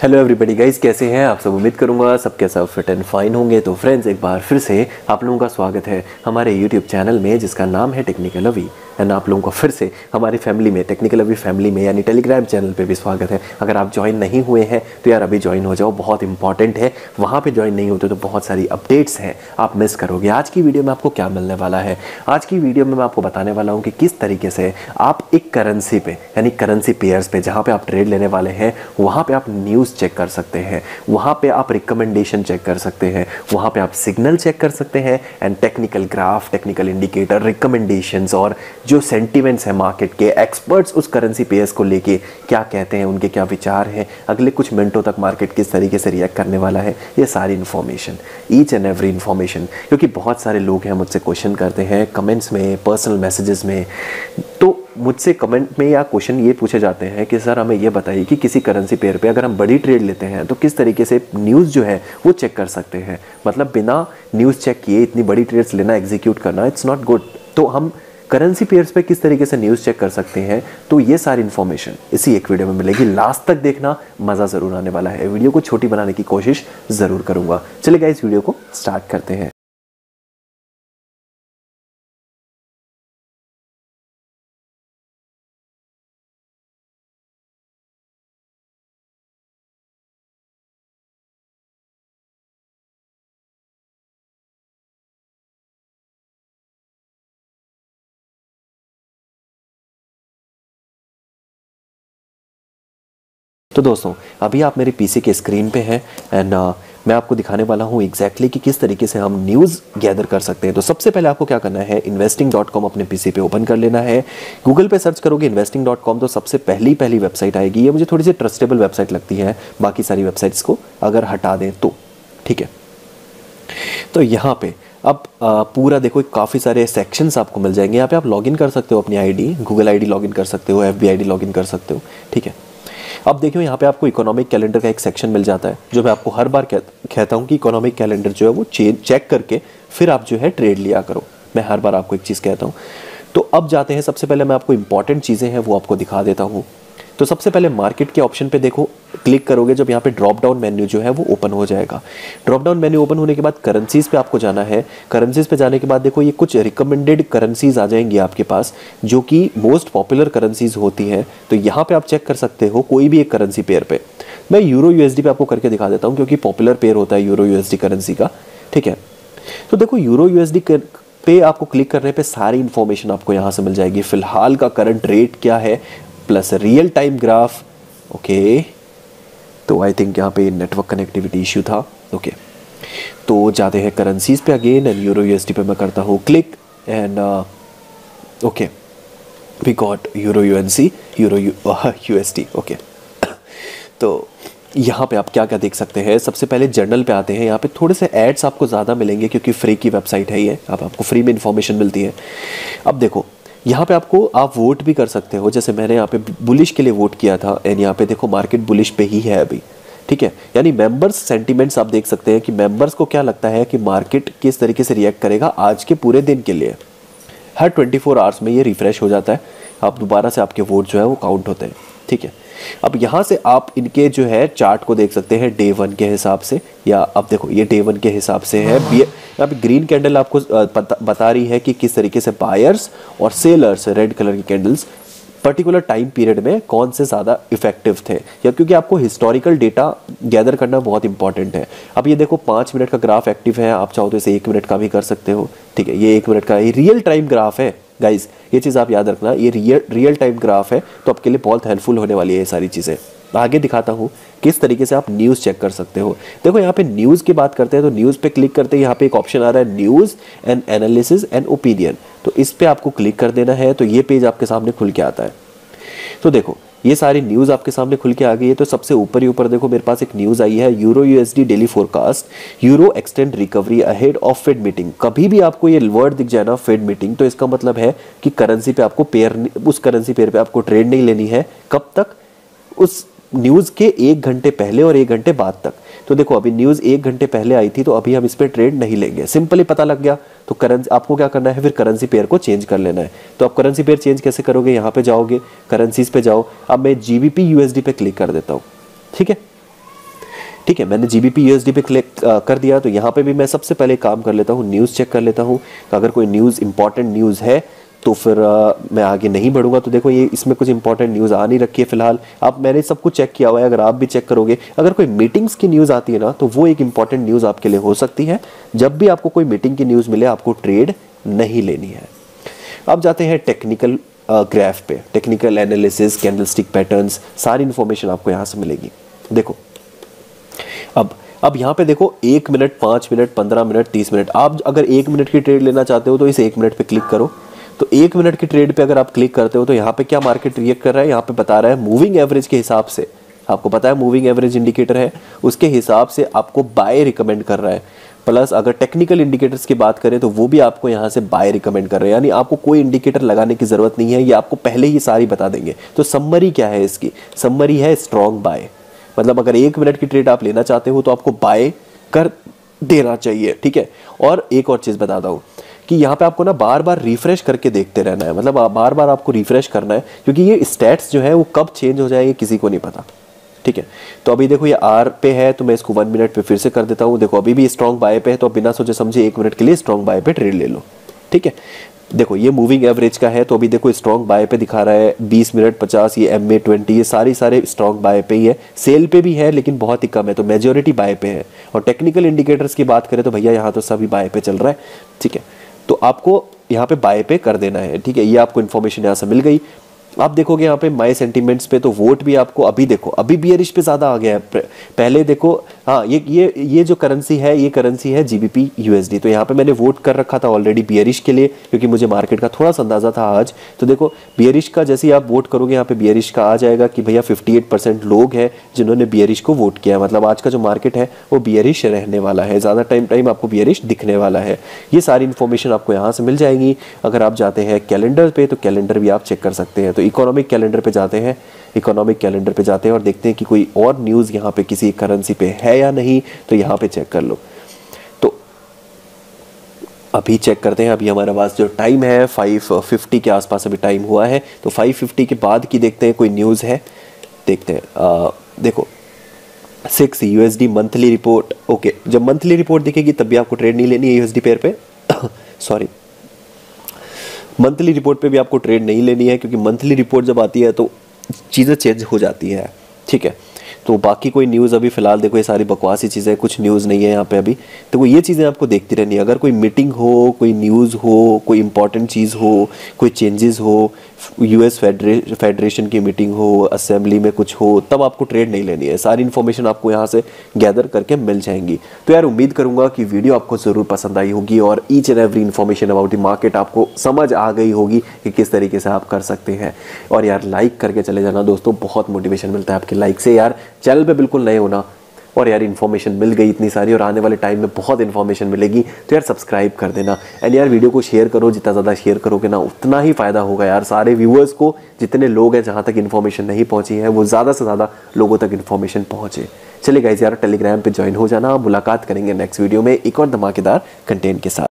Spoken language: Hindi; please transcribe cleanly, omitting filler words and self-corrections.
हेलो एवरीबॉडी गाइस, कैसे हैं आप सब। उम्मीद करूंगा सबके सब फिट एंड फाइन होंगे। तो फ्रेंड्स, एक बार फिर से आप लोगों का स्वागत है हमारे यूट्यूब चैनल में जिसका नाम है टेक्निकल अवी। एंड आप लोगों का फिर से हमारी फैमिली में, टेक्निकल अवी फैमिली में यानी टेलीग्राम चैनल पे भी स्वागत है। अगर आप ज्वाइन नहीं हुए हैं तो यार अभी ज्वाइन हो जाओ, बहुत इंपॉर्टेंट है। वहाँ पे ज्वाइन नहीं होते तो बहुत सारी अपडेट्स हैं, आप मिस करोगे। आज की वीडियो में आपको क्या मिलने वाला है, आज की वीडियो में मैं आपको बताने वाला हूँ कि किस तरीके से आप एक करेंसी पे यानी करेंसी पेयर्स पे जहाँ पे आप ट्रेड लेने वाले हैं वहाँ पे आप न्यूज़ चेक कर सकते हैं, वहाँ पे आप रिकमेंडेशन चेक कर सकते हैं, वहाँ पे आप सिग्नल चेक कर सकते हैं and technical graph, technical indicator, recommendations और जो सेंटिमेंट्स हैं मार्केट के, एक्सपर्ट्स उस करेंसी पेयर्स को लेके क्या कहते हैं, उनके क्या विचार हैं, अगले कुछ मिनटों तक मार्केट किस तरीके से रिएक्ट करने वाला है, ये सारी information, each and every information. क्योंकि बहुत सारे लोग हैं मुझसे क्वेश्चन करते हैं कमेंट्स में, पर्सनल मैसेजेस में। तो मुझसे कमेंट में या क्वेश्चन ये पूछे जाते हैं कि सर हमें ये बताइए कि किसी करेंसी पेयर पे अगर हम बड़ी ट्रेड लेते हैं तो किस तरीके से न्यूज़ जो है वो चेक कर सकते हैं। मतलब बिना न्यूज़ चेक किए इतनी बड़ी ट्रेड्स लेना, एग्जीक्यूट करना, इट्स नॉट गुड। तो हम करेंसी पेयर्स पे किस तरीके से न्यूज़ चेक कर सकते हैं, तो ये सारी इन्फॉर्मेशन इसी एक वीडियो में मिलेगी। लास्ट तक देखना, मज़ा ज़रूर आने वाला है। वीडियो को छोटी बनाने की कोशिश ज़रूर करूँगा। चलिए गाइस, वीडियो को स्टार्ट करते हैं। तो दोस्तों, अभी आप मेरे पीसी के स्क्रीन पे हैं एंड मैं आपको दिखाने वाला हूँ एग्जैक्टली कि किस तरीके से हम न्यूज़ गैदर कर सकते हैं। तो सबसे पहले आपको क्या करना है, investing.com अपने पीसी पे ओपन कर लेना है। गूगल पे सर्च करोगे investing.com तो सबसे पहली वेबसाइट आएगी। ये मुझे थोड़ी सी ट्रस्टेबल वेबसाइट लगती है बाकी सारी वेबसाइट्स को अगर हटा दें तो, ठीक है। तो यहाँ पे अब पूरा देखो, काफ़ी सारे सेक्शंस आपको मिल जाएंगे। यहाँ पे आप लॉगिन कर सकते हो अपनी आईडी, गूगल आईडी लॉगिन कर सकते हो, एफबी आईडी लॉगिन कर सकते हो, ठीक है। अब देखियो यहाँ पे आपको इकोनॉमिक कैलेंडर का एक सेक्शन मिल जाता है, जो मैं आपको हर बार कहता हूँ कि इकोनॉमिक कैलेंडर जो है वो चेक करके फिर आप जो है ट्रेड लिया करो। मैं हर बार आपको एक चीज़ कहता हूँ। तो अब जाते हैं, सबसे पहले मैं आपको इंपॉर्टेंट चीज़ें हैं वो आपको दिखा देता हूँ। तो सबसे पहले मार्केट के ऑप्शन पे देखो, क्लिक करोगे जब यहाँ पे ड्रॉप डाउन मेन्यू जो है वो ओपन हो जाएगा। ड्रॉप डाउन मेन्यू ओपन होने के बाद करेंसीज पे आपको जाना है। करेंसीज पे जाने के बाद देखो ये कुछ रिकमेंडेड करेंसीज आ जाएंगी आपके पास, जो कि मोस्ट पॉपुलर करेंसीज होती हैं। तो यहाँ पे आप चेक कर सकते हो कोई भी एक करेंसी पेयर पे। मैं यूरो यूएसडी पे आपको करके दिखा देता हूँ क्योंकि पॉपुलर पेयर होता है यूरो यूएसडी करेंसी का, ठीक है। तो देखो यूरो यूएसडी पे आपको क्लिक करने पे सारी इंफॉर्मेशन आपको यहाँ से मिल जाएगी। फिलहाल का करंट रेट क्या है plus real time graph, okay. तो आई थिंक यहाँ पे नेटवर्क कनेक्टिविटी इश्यू था, ओके। तो जाते हैं करेंसीज पे अगेन एंड यूरो यूएसडी पे मैं करता हूँ click and okay, we got euro UNC, euro USD, okay. तो यहाँ पे आप क्या क्या देख सकते हैं, सबसे पहले जर्नल पे आते हैं। यहाँ पे थोड़े से एड्स आपको ज़्यादा मिलेंगे क्योंकि फ्री की वेबसाइट है ये, आपको फ्री में इंफॉर्मेशन मिलती है। अब देखो यहाँ पे आप वोट भी कर सकते हो, जैसे मैंने यहाँ पे बुलिश के लिए वोट किया था एंड यहाँ पे देखो मार्केट बुलिश पे ही है अभी, ठीक है। यानी मेंबर्स सेंटिमेंट्स आप देख सकते हैं कि मेंबर्स को क्या लगता है कि मार्केट किस तरीके से रिएक्ट करेगा आज के पूरे दिन के लिए। हर 24 आवर्स में ये रिफ्रेश हो जाता है, आप दोबारा से आपके वोट जो है वो काउंट होते हैं, ठीक है। अब यहाँ से आप इनके जो है चार्ट को देख सकते हैं डे 1 के हिसाब से, या अब देखो ये डे 1 के हिसाब से है। यहाँ पे ग्रीन कैंडल आपको बता रही है कि किस तरीके से बायर्स और सेलर्स, रेड कलर की कैंडल्स पर्टिकुलर टाइम पीरियड में कौन से ज़्यादा इफेक्टिव थे, या क्योंकि आपको हिस्टोरिकल डेटा गैदर करना बहुत इंपॉर्टेंट है। अब ये देखो 5 मिनट का ग्राफ एक्टिव है, आप चाहो तो इसे 1 मिनट का भी कर सकते हो, ठीक है। ये 1 मिनट का, ये रियल टाइम ग्राफ है गाइज, ये चीज़ आप याद रखना, ये रियल टाइम ग्राफ है, तो आपके लिए बहुत हेल्पफुल होने वाली है ये सारी चीज़ें। आगे दिखाता हूँ किस तरीके से आप न्यूज़ चेक कर सकते हो। देखो यहाँ पे न्यूज़ की बात करते हैं तो न्यूज़ पे क्लिक करते हैं, यहाँ पे एक ऑप्शन आ रहा है news and analysis and opinion. तो इस पे आपको क्लिक कर देना है, तो ये पेज आपके सामने खुल के आता है। तो देखो ये सारी न्यूज़ आपके सामने खुल के आ गई है। तो सबसे ऊपर ही ऊपर देखो मेरे पास एक न्यूज़ आई है, euro USD daily forecast, euro extend recovery ahead of Fed meeting. कभी भी आपको ये वर्ड दिख जाए ना फेड मीटिंग, तो इसका मतलब है कि करेंसी पे आपको उस करेंसी पेयर पे आपको ट्रेड नहीं लेनी है। कब तक? उस न्यूज़ के 1 घंटे पहले और 1 घंटे बाद तक। तो देखो अभी न्यूज़ 1 घंटे पहले आई थी, तो अभी हम इस पर ट्रेड नहीं लेंगे, सिंपली पता लग गया। तो करेंसी आपको क्या करना है, फिर करेंसी पेयर को चेंज कर लेना है। तो आप करेंसी पेयर चेंज कैसे करोगे, यहाँ पे जाओगे, करेंसीज पे जाओ। अब मैं जीबीपी यूएसडी पे क्लिक कर देता हूँ, ठीक है। ठीक है, मैंने GBP USD पे क्लिक कर दिया। तो यहाँ पे भी मैं सबसे पहले काम कर लेता हूँ, न्यूज़ चेक कर लेता हूँ। तो अगर कोई न्यूज़ इंपॉर्टेंट न्यूज़ है तो फिर मैं आगे नहीं बढ़ूंगा। तो देखो ये इसमें कुछ इंपॉर्टेंट न्यूज़ आ नहीं रखी है फिलहाल। आप मैंने सब कुछ चेक किया हुआ है, अगर आप भी चेक करोगे, अगर कोई मीटिंग्स की न्यूज़ आती है ना तो वो एक इंपॉर्टेंट न्यूज़ आपके लिए हो सकती है। जब भी आपको कोई मीटिंग की न्यूज़ मिले आपको ट्रेड नहीं लेनी है। अब जाते हैं टेक्निकल ग्राफ पे, टेक्निकल एनालिसिस, कैंडलस्टिक पैटर्न्स, सारी इंफॉर्मेशन आपको यहाँ से मिलेगी। देखो अब यहाँ पे देखो 1 मिनट, 5 मिनट, 15 मिनट, 30 मिनट। आप अगर 1 मिनट की ट्रेड लेना चाहते हो तो इस 1 मिनट पे क्लिक करो। तो 1 मिनट की ट्रेड पे अगर आप क्लिक करते हो तो यहाँ पे क्या मार्केट रिएक्ट कर रहा है, यहाँ पे बता रहा है मूविंग एवरेज के हिसाब से, आपको पता है मूविंग एवरेज इंडिकेटर है, उसके हिसाब से आपको बाय रिकमेंड कर रहा है। प्लस अगर टेक्निकल इंडिकेटर्स की बात करें तो वो भी आपको यहाँ से बाय रिकमेंड कर रहे हैं, यानी आपको कोई इंडिकेटर लगाने की जरूरत नहीं है, ये आपको पहले ही सारी बता देंगे। तो समरी क्या है इसकी, समरी है स्ट्रॉन्ग बाय। मतलब अगर 1 मिनट की ट्रेड आप लेना चाहते हो तो आपको बाय कर देना चाहिए, ठीक है। और एक और चीज़ बताता हूँ कि यहाँ पे आपको ना बार बार रिफ्रेश करके देखते रहना है, मतलब बार बार आपको रिफ्रेश करना है, क्योंकि ये स्टैट्स जो है वो कब चेंज हो जाएंगे किसी को नहीं पता, ठीक है। तो अभी देखो ये R पे है तो मैं इसको 1 मिनट पे फिर से कर देता हूँ। देखो अभी भी स्ट्रॉन्ग बाय पे है, तो बिना सोचे समझे 1 मिनट के लिए स्ट्रॉन्ग बाय पे ट्रेड ले लो, ठीक है। देखो ये मूविंग एवरेज का है, तो अभी देखो स्ट्रॉन्ग बाय पे दिखा रहा है 20 मिनट 50, ये MA 20, ये सारे स्ट्रॉन्ग बाय पे ही है। सेल पे भी है लेकिन बहुत ही कम है, तो मेजोरिटी बाय पे है। और टेक्निकल इंडिकेटर्स की बात करें तो भैया यहाँ तो सभी बाय पे चल रहा है, ठीक है। तो आपको यहाँ पे बाय पे कर देना है, ठीक है। ये आपको इन्फॉर्मेशन यहाँ से मिल गई। आप देखोगे यहाँ पे माय सेंटीमेंट्स पे तो वोट भी आपको अभी देखो अभी बियरिश पे ज़्यादा आ गया है। पहले देखो हाँ ये जो करेंसी है ये करेंसी है GBP USD। तो यहाँ पे मैंने वोट कर रखा था ऑलरेडी बियरिश के लिए, क्योंकि मुझे मार्केट का थोड़ा सा अंदाजा था आज। तो देखो बियरिश का जैसे ही आप वोट करोगे यहाँ पे बियरिश का आ जाएगा कि भैया 58% लोग हैं जिन्होंने बियरिश को वोट किया। मतलब आज का जो मार्केट है वो बियरिश रहने वाला है, ज़्यादा टाइम आपको बियरिश दिखने वाला है। ये सारी इन्फॉर्मेशन आपको यहाँ से मिल जाएंगी। अगर आप जाते हैं कैलेंडर पे तो कैलेंडर भी आप चेक कर सकते हैं। तो इकोनॉमिक कैलेंडर पे जाते हैं, इकोनॉमिक कैलेंडर पे जाते हैं और देखते हैं कि कोई और न्यूज़ यहाँ पे किसी करेंसी पे है या नहीं, तो यहाँ पे चेक कर लो। तो अभी चेक करते हैं। अभी हमारे पास जो टाइम है 5:50 के आसपास अभी टाइम हुआ है, तो 5:50 के बाद की देखते हैं कोई न्यूज़ है, देखते हैं। देखो 6 USD मंथली रिपोर्ट, ओके। जब मंथली रिपोर्ट दिखेगी तब भी आपको ट्रेड नहीं लेनी है USD पेयर पे सॉरी, मंथली रिपोर्ट पे भी आपको ट्रेड नहीं लेनी है, क्योंकि मंथली रिपोर्ट जब आती है तो चीज़ें चेंज हो जाती है, ठीक है। तो बाकी कोई न्यूज़ अभी फिलहाल देखो ये सारी बकवासी चीज़ें, कुछ न्यूज़ नहीं है यहाँ पे अभी। तो ये चीज़ें आपको देखती रहनी है। अगर कोई मीटिंग हो, कोई न्यूज़ हो, कोई इंपॉर्टेंट चीज़ हो, कोई चेंजेस हो, US फेडरेशन की मीटिंग हो, असेंबली में कुछ हो, तब आपको ट्रेड नहीं लेनी है। सारी इन्फॉर्मेशन आपको यहाँ से गैदर करके मिल जाएंगी। तो यार उम्मीद करूँगा कि वीडियो आपको ज़रूर पसंद आई होगी और each and every information about the market आपको समझ आ गई होगी कि किस तरीके से आप कर सकते हैं। और यार लाइक करके चले जाना दोस्तों, बहुत मोटिवेशन मिलता है आपके लाइक से। यार चैनल पे बिल्कुल नए होना, और यार इन्फॉर्मेशन मिल गई इतनी सारी और आने वाले टाइम में बहुत इन्फॉर्मेशन मिलेगी, तो यार सब्सक्राइब कर देना। एंड यार वीडियो को शेयर करो, जितना ज़्यादा शेयर करोगे ना उतना ही फ़ायदा होगा यार सारे व्यूअर्स को। जितने लोग हैं जहाँ तक इन्फॉर्मेशन नहीं पहुँची है वो ज़्यादा से ज़्यादा लोगों तक इन्फॉर्मेशन पहुँचे। चलिए गाइस यार टेलीग्राम पे ज्वाइन हो जाना, मुलाकात करेंगे नेक्स्ट वीडियो में एक और धमाकेदार कंटेंट के साथ।